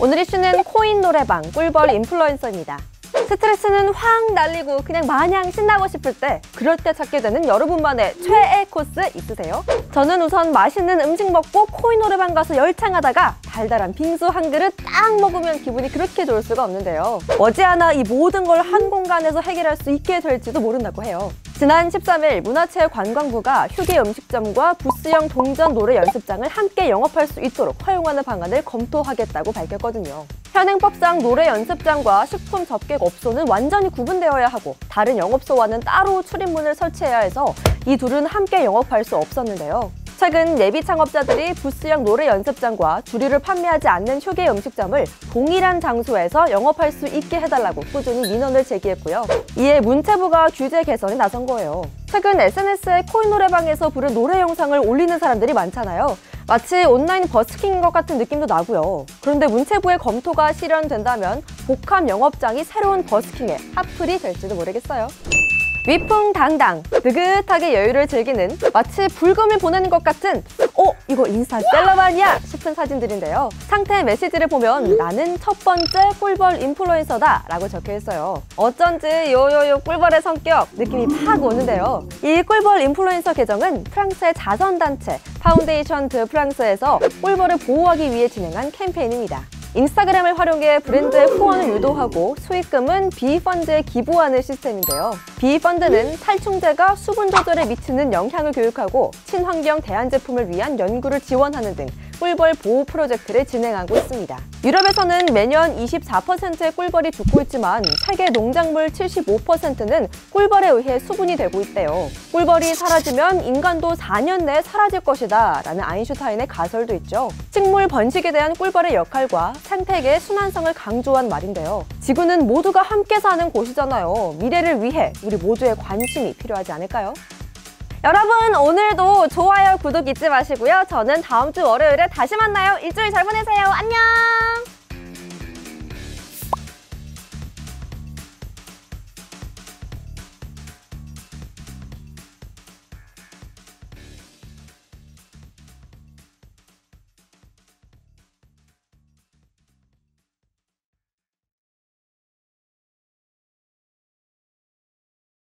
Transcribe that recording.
오늘 이슈는 코인 노래방 꿀벌 인플루언서입니다. 스트레스는 확 날리고 그냥 마냥 신나고 싶을 때 그럴 때 찾게 되는 여러분만의 최애 코스 있으세요? 저는 우선 맛있는 음식 먹고 코인 노래방 가서 열창하다가 달달한 빙수 한 그릇 딱 먹으면 기분이 그렇게 좋을 수가 없는데요. 머지않아 이 모든 걸 한 공간에서 해결할 수 있게 될지도 모른다고 해요. 지난 13일 문화체육관광부가 휴게 음식점과 부스형 동전 노래 연습장을 함께 영업할 수 있도록 허용하는 방안을 검토하겠다고 밝혔거든요. 현행법상 노래 연습장과 식품 접객업소는 완전히 구분되어야 하고 다른 영업소와는 따로 출입문을 설치해야 해서 이 둘은 함께 영업할 수 없었는데요. 최근 예비 창업자들이 부스형 노래 연습장과 주류를 판매하지 않는 휴게 음식점을 동일한 장소에서 영업할 수 있게 해달라고 꾸준히 민원을 제기했고요. 이에 문체부가 규제 개선에 나선 거예요. 최근 SNS에 코인 노래방에서 부른 노래 영상을 올리는 사람들이 많잖아요. 마치 온라인 버스킹인 것 같은 느낌도 나고요. 그런데 문체부의 검토가 실현된다면 복합 영업장이 새로운 버스킹의 핫플이 될지도 모르겠어요. 위풍당당, 느긋하게 여유를 즐기는 마치 불금을 보내는 것 같은 이거 인스타 셀럽 아니야? 싶은 사진들인데요. 상태 메시지를 보면 나는 첫 번째 꿀벌 인플루언서다 라고 적혀있어요. 어쩐지 요요요 꿀벌의 성격 느낌이 팍 오는데요. 이 꿀벌 인플루언서 계정은 프랑스의 자선단체 파운데이션 드 프랑스에서 꿀벌을 보호하기 위해 진행한 캠페인입니다. 인스타그램을 활용해 브랜드의 후원을 유도하고 수익금은 비펀드에 기부하는 시스템인데요. 비펀드는 살충제가 수분 조절에 미치는 영향을 교육하고 친환경 대안 제품을 위한 연구를 지원하는 등 꿀벌 보호 프로젝트를 진행하고 있습니다. 유럽에서는 매년 24%의 꿀벌이 죽고 있지만 세계 농작물 75%는 꿀벌에 의해 수분이 되고 있대요. 꿀벌이 사라지면 인간도 4년 내에 사라질 것이다 라는 아인슈타인의 가설도 있죠. 식물 번식에 대한 꿀벌의 역할과 생태계의 순환성을 강조한 말인데요. 지구는 모두가 함께 사는 곳이잖아요. 미래를 위해 우리 모두의 관심이 필요하지 않을까요? 여러분, 오늘도 좋아요, 구독 잊지 마시고요. 저는 다음 주 월요일에 다시 만나요. 일주일 잘 보내세요. 안녕!